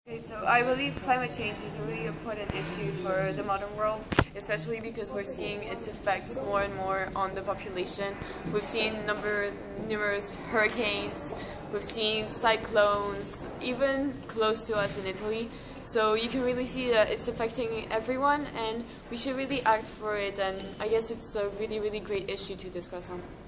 Okay, so I believe climate change is a really important issue for the modern world, especially because we're seeing its effects more and more on the population. We've seen numerous hurricanes, we've seen cyclones, even close to us in Italy. So you can really see that it's affecting everyone, and we should really act for it, and I guess it's a really, really great issue to discuss on.